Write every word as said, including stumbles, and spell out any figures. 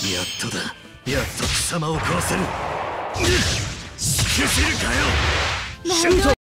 やっとだ。やっと貴様を殺せる。しくじるかよ。シュート。